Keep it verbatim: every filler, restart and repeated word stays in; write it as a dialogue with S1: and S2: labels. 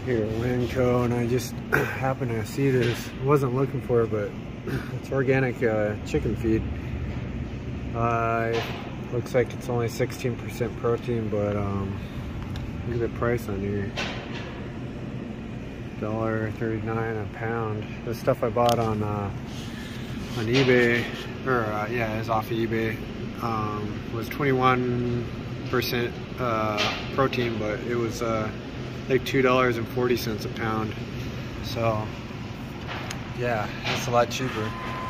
S1: here at WinCo, and I just happened to see this. I wasn't looking for it, but it's organic uh, chicken feed. Uh, looks like it's only sixteen percent protein, but um, look at the price on here. one dollar thirty-nine a pound. This stuff I bought on uh, on eBay, or uh, yeah, it was off of eBay. Um, was twenty-one percent uh, protein, but it was uh, like two dollars and forty cents a pound. So yeah, that's a lot cheaper.